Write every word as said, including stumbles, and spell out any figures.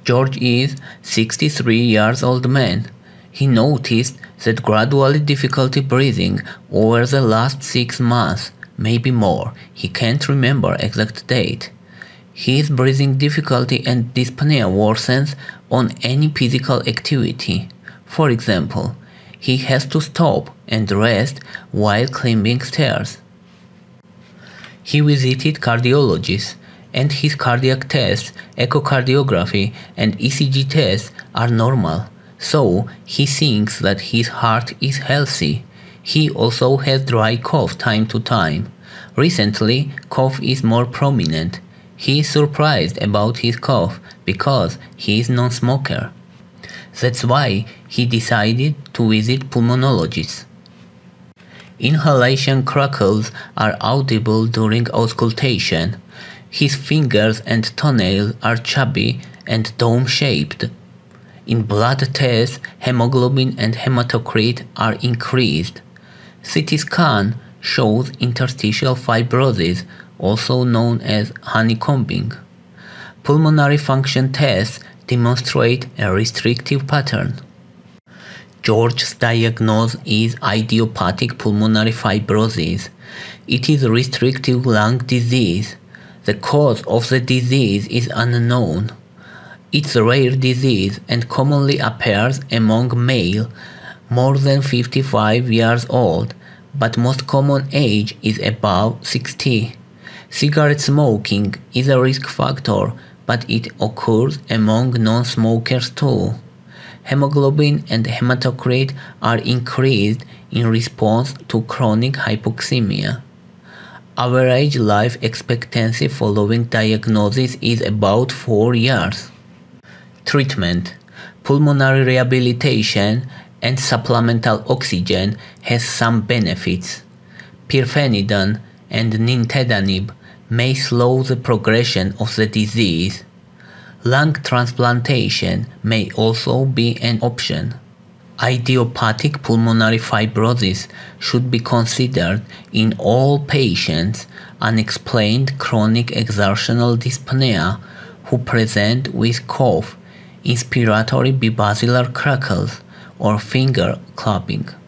George is sixty-three years old man. He noticed that gradually difficulty breathing over the last six months, maybe more. He can't remember exact date. His breathing difficulty and dyspnea worsens on any physical activity. For example, he has to stop and rest while climbing stairs. He visited cardiologists, and his cardiac tests, echocardiography and E C G tests are normal, so he thinks that his heart is healthy. He also has dry cough time to time. Recently, cough is more prominent. He is surprised about his cough because he is non-smoker. That's why he decided to visit pulmonologists. Inhalation crackles are audible during auscultation. His fingers and toenails are chubby and dome-shaped. In blood tests, hemoglobin and hematocrit are increased. C T scan shows interstitial fibrosis, also known as honeycombing. Pulmonary function tests demonstrate a restrictive pattern. George's diagnosis is idiopathic pulmonary fibrosis. It is restrictive lung disease. The cause of the disease is unknown. It's a rare disease and commonly appears among male more than fifty-five years old, but most common age is above sixty. Cigarette smoking is a risk factor, but it occurs among non-smokers too. Hemoglobin and hematocrit are increased in response to chronic hypoxemia. Average life expectancy following diagnosis is about four years. Treatment: pulmonary rehabilitation and supplemental oxygen has some benefits. Pirfenidone and nintedanib may slow the progression of the disease. Lung transplantation may also be an option. Idiopathic pulmonary fibrosis should be considered in all patients unexplained chronic exertional dyspnea who present with cough, inspiratory bibasilar crackles, or finger clapping.